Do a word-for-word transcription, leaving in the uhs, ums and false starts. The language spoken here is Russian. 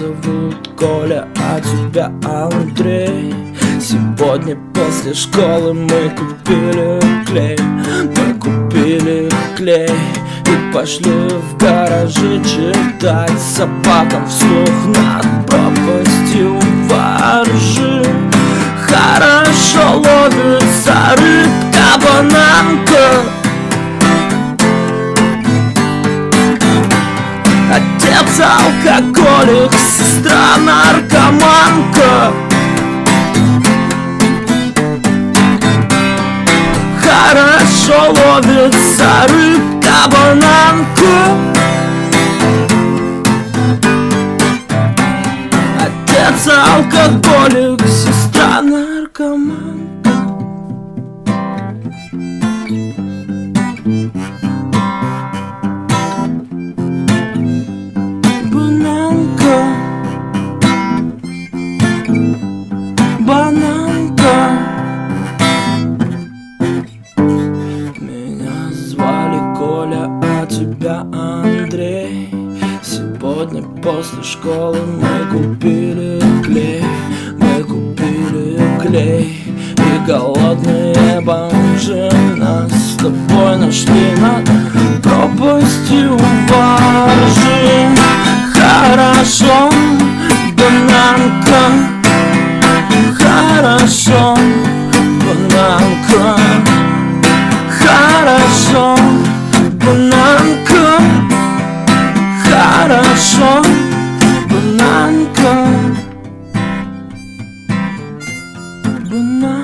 зовут Коля, а тебя Андрей. Сегодня после школы мы купили клей, мы купили клей и пошли в гаражи читать собакам вслух над пропастью воржи. Хорошо ловится рыбка-бананка, отец алкоголик, сестра наркоманка. Хорошо ловится рыбка-бананка, отец алкоголик, сестра наркоманка. Бананка, бананка. Меня звали Коля, а тебя Андрей. Сегодня после школы мы купили клей, мы купили клей. И голодные бомжи нас с тобой нашли над пропастью воржи. Хорошо, бананка, хорошо, бананка, хорошо, бананка, хорошо, бананка, бананка.